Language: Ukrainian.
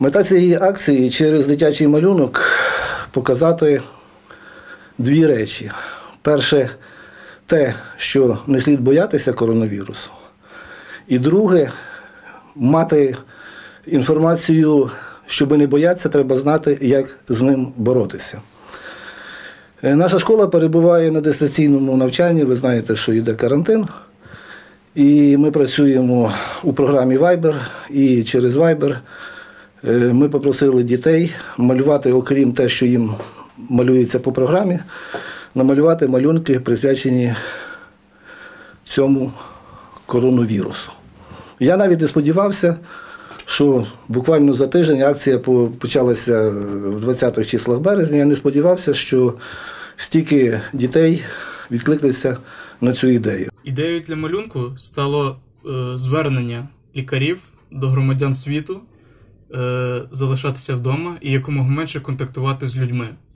Мета цієї акції через дитячий малюнок показати дві речі. Перше, те, що не слід боятися коронавірусу. І друге, мати інформацію, щоб не боятися, треба знати, як з ним боротися. Наша школа перебуває на дистанційному навчанні, ви знаєте, що йде карантин. І ми працюємо у програмі Viber, і через Viber ми попросили дітей малювати, окрім те, що їм малюється по програмі, намалювати малюнки, присвячені цьому коронавірусу. Я навіть не сподівався, що буквально за тиждень акція почалася в 20-х числах березня. Я не сподівався, що стільки дітей відкликнеться на цю ідею. Ідеєю для малюнку стало звернення лікарів до громадян світу залишатися вдома і якомога менше контактувати з людьми.